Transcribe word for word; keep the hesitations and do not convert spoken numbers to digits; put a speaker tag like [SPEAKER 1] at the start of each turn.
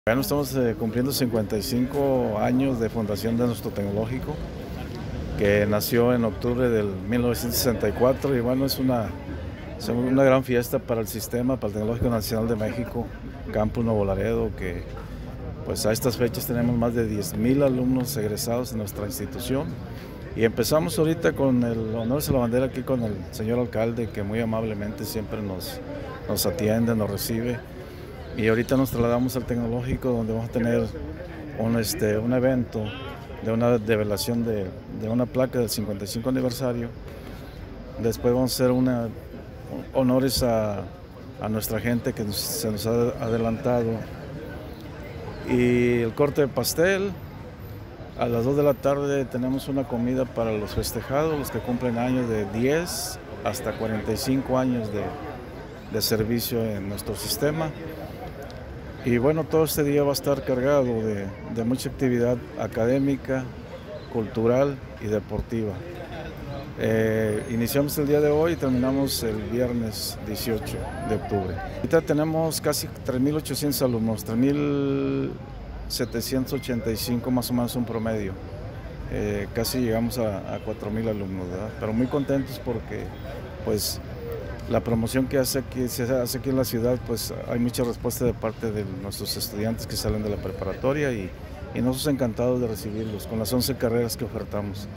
[SPEAKER 1] Bueno, estamos eh, cumpliendo cincuenta y cinco años de fundación de nuestro tecnológico, que nació en octubre del mil novecientos sesenta y cuatro, y bueno, es una, es una gran fiesta para el sistema, para el Tecnológico Nacional de México, Campus Nuevo Laredo, que pues a estas fechas tenemos más de diez mil alumnos egresados en nuestra institución. Y empezamos ahorita con el honores a la bandera aquí con el señor alcalde, que muy amablemente siempre nos, nos atiende, nos recibe. Y ahorita nos trasladamos al tecnológico, donde vamos a tener un, este, un evento de una develación de, de una placa del cincuenta y cinco aniversario. Después vamos a hacer una, honores a, a nuestra gente que nos, se nos ha adelantado. Y el corte de pastel. A las dos de la tarde tenemos una comida para los festejados, los que cumplen años de diez hasta cuarenta y cinco años de, de servicio en nuestro sistema. Y bueno, todo este día va a estar cargado de, de mucha actividad académica, cultural y deportiva. Eh, iniciamos el día de hoy y terminamos el viernes dieciocho de octubre. Ahorita tenemos casi tres mil ochocientos alumnos, tres mil setecientos ochenta y cinco más o menos un promedio. Eh, casi llegamos a, a cuatro mil alumnos, ¿verdad? Pero muy contentos porque pues la promoción que hace aquí, se hace aquí en la ciudad, pues hay mucha respuesta de parte de nuestros estudiantes que salen de la preparatoria y, y nosotros encantados de recibirlos con las once carreras que ofertamos.